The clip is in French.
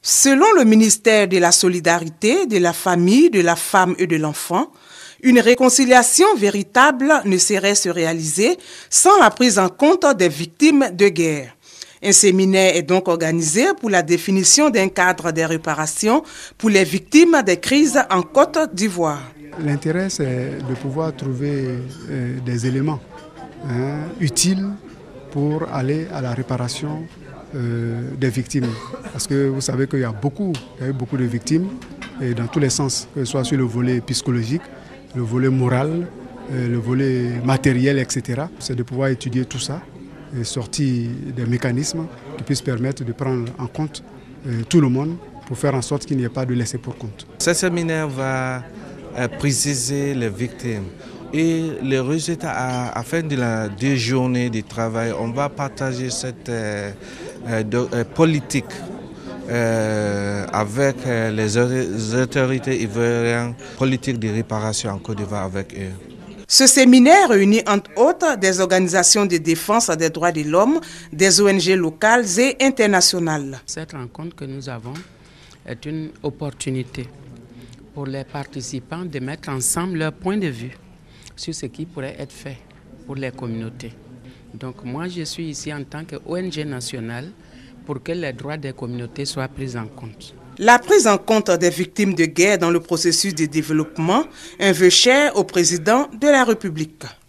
Selon le ministère de la Solidarité, de la Famille, de la Femme et de l'Enfant, une réconciliation véritable ne saurait se réaliser sans la prise en compte des victimes de guerre. Un séminaire est donc organisé pour la définition d'un cadre de réparation pour les victimes des crises en Côte d'Ivoire. L'intérêt, c'est de pouvoir trouver des éléments utiles pour aller à la réparation des victimes. Parce que vous savez qu'il y a eu beaucoup de victimes, et dans tous les sens, que ce soit sur le volet psychologique, le volet moral, le volet matériel, etc. C'est de pouvoir étudier tout ça et sortir des mécanismes qui puissent permettre de prendre en compte tout le monde pour faire en sorte qu'il n'y ait pas de laisser pour compte. Ce séminaire va préciser les victimes et les résultats à la fin de la 2 journées de travail. On va partager cette politique avec les autorités ivoiriennes, politique de réparation en Côte d'Ivoire avec eux. Ce séminaire réunit entre autres des organisations de défense des droits de l'homme, des ONG locales et internationales. Cette rencontre que nous avons est une opportunité pour les participants de mettre ensemble leur point de vue sur ce qui pourrait être fait pour les communautés. Donc moi je suis ici en tant qu'ONG nationale pour que les droits des communautés soient pris en compte. La prise en compte des victimes de guerre dans le processus de développement, un vœu cher au président de la République.